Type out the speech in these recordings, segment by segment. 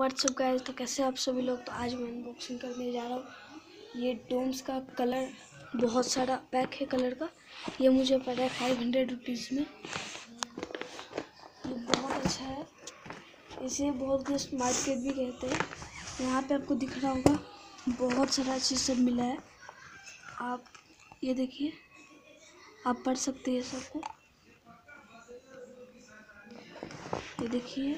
WhatsApp guys, तो कैसे आप सभी लोग। तो आज मैं अनबॉक्सिंग करने जा रहा हूँ। ये डोम्स का कलर बहुत सारा पैक है कलर का। ये मुझे पड़ा है 500 रुपीज़ में। ये बहुत अच्छा है, इसे बहुत जस्ट मार्केट भी कहते हैं। यहाँ पे आपको दिख रहा होगा बहुत सारा चीज़ सब मिला है। आप ये देखिए, आप पढ़ सकते हैं सबको। ये देखिए,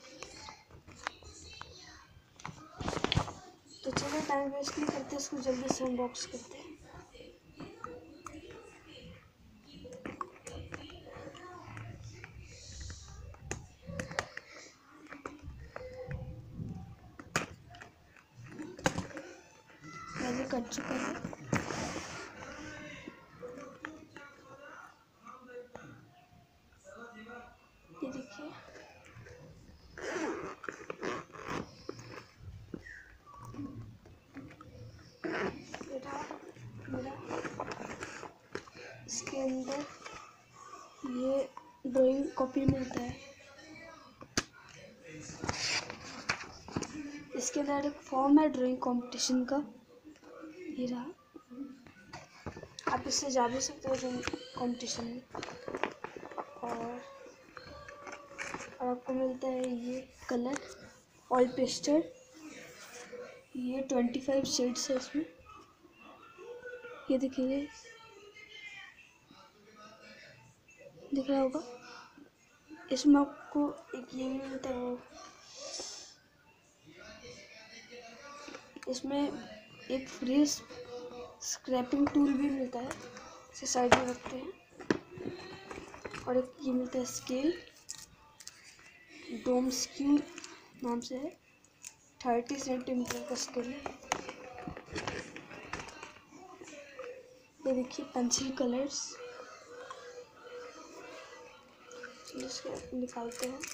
तो चलो टाइम वेस्ट नहीं करते, इसको जल्दी से अनबॉक्स करते हैं। पहले कट चुका है। ये देखिए, मेरा इसके अंदर ये ड्राइंग कॉपी मिलता है। इसके अंदर एक फॉर्म है ड्राइंग कंपटीशन का। ये रहा, आप इससे जा भी सकते हो ड्राइंग कंपटीशन में। और आपको मिलता है ये कलर ऑयल पेस्टर। ये 25 शेड्स है इसमें। ये देखिए, दिख रहा होगा। इसमें आपको एक ये भी मिलता है, वो इसमें एक फ्री स्क्रैपिंग टूल भी मिलता है, इसे साइड में रखते हैं। और एक ये मिलता है स्केल, डोम्स क्यू नाम से है, 30 सेंटीमीटर का स्केल है। ये देखिए पेंसिल कलर्स, इसको निकालते हैं।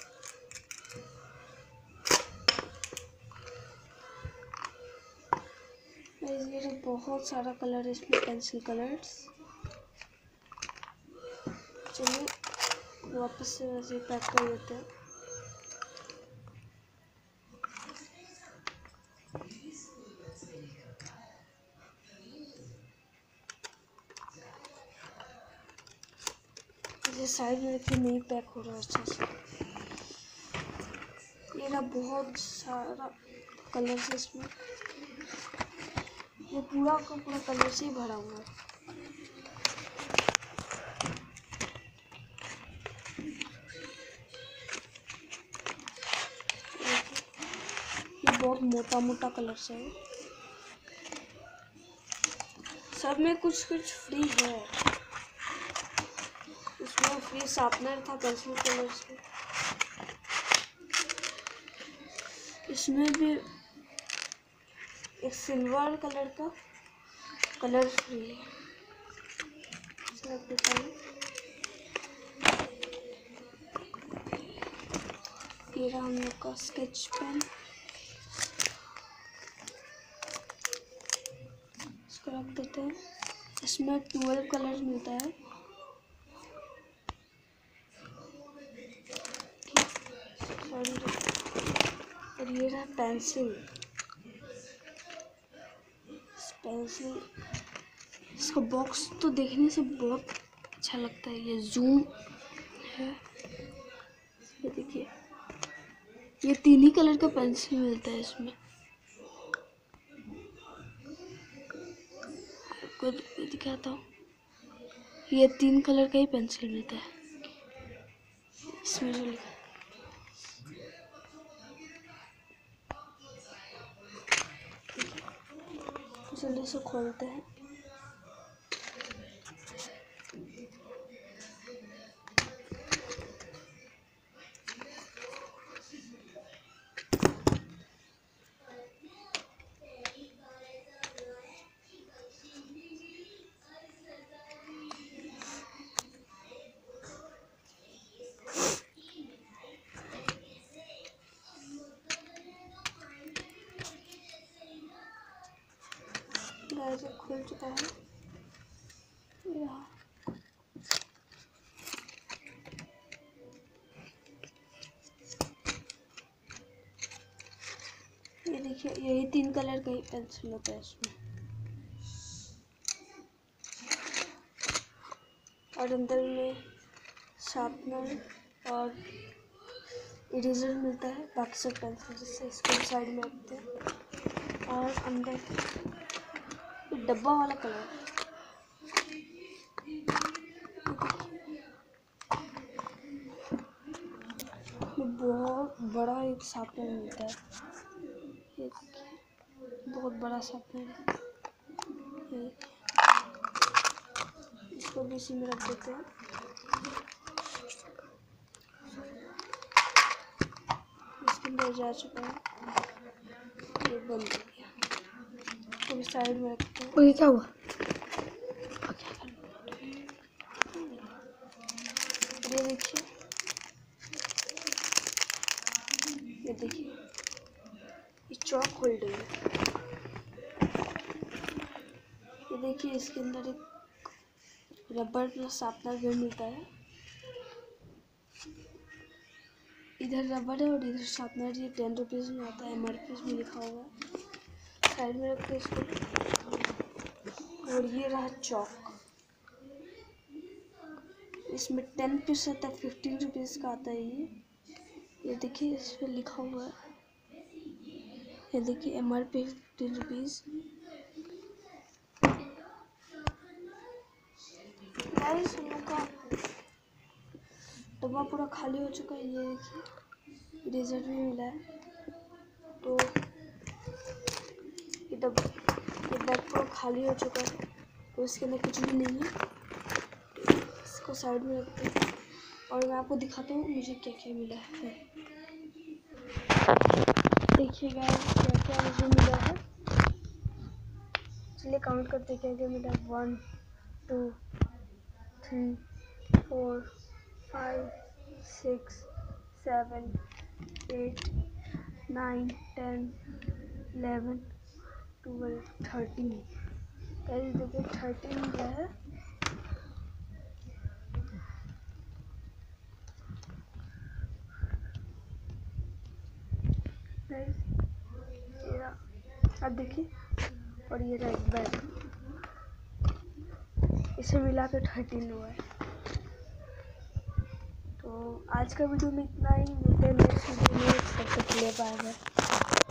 ये बहुत सारा कलर है इसमें, पेंसिल कलर्स। चलिए वापस से वैसे पैक कर देते हैं। ये साइड में रखिए, नहीं पैक हो रहा है अच्छे से। ये ना बहुत सारा कलर है इसमें, ये पूरा का पूरा कलर से ही भरा हुआ है। ये बहुत मोटा मोटा कलर से है। सब में कुछ कुछ फ्री है। इसमें फ्री शार्पनर था पेंसिल कलर से। इसमें भी एक सिल्वर कलर का कलर फ्री है। ये रहा हम लोग का स्केच पेन। इसको रख देते हैं। इसमें 12 कलर मिलता है। और ये रहा पेंसिल। इसका बॉक्स तो देखने से बहुत अच्छा लगता है। ये जूम है, ये देखिए, ये 3 ही कलर का पेंसिल मिलता है इसमें। आपको दिखाता हूँ, ये 3 कलर का ही पेंसिल मिलता है इसमें जो लिखा है। जल्दी से खोलते हैं। गाइस, खुल चुका है। देखिए यही 3 कलर का ही पेंसिल होता है इसमें। और अंदर में शार्पनर और इरेजर मिलता है, बाकी सब पेंसिल जिससे इसको साइड में रखते हैं। और अंदर डब्बा वाला कलर बहुत बड़ा एक शार्पनर मिलता है, ये बहुत बड़ा शार्पनर है। इसको भी इसी में रख देते हैं। इसके अंदर जा चुका है, ये बंद हो गया, तो भी साइड में रखते हैं। ये क्या हुआ? ये देखिए, ये देखिए ये चॉक होल्डर है। ये देखिए इसके अंदर एक रबर प्लस शार्पनर भी मिलता है। इधर रबर है और इधर शार्पनर। ये 10 रुपीज़ में आता है, MRP में लिखा हुआ है। साइड में रखते हैं इसको। और ये रहा चॉक, इसमें 10 पीस आता है, 15 रुपीज़ का आता है ये देखिए इस पर लिखा हुआ है। ये देखिए MRP 15 रुपीज़। गाइस हम लोग का डब्बा पूरा खाली हो चुका है। ये देखिए इरेजर भी मिला है। तो ये बैग पूरा खाली हो चुका है, तो इसके अंदर कुछ भी नहीं है। इसको साइड में रखते हैं और मैं आपको दिखाता हूँ मुझे क्या क्या मिला है। देखिए गाइस क्या क्या मुझे मिला है। चलिए काउंट करते क्या क्या मिला। 1 2 3 4 5 6 7 8 9 10 11 12 13। गाइस देखिए 13 मिला है। अब देखिए, और ये रहा बैग, इसे मिला के 13 हुआ है। तो आज का वीडियो में इतना ही। मिलते हैं नेक्स्ट वीडियो में, तब तक के लिए बाय बाय।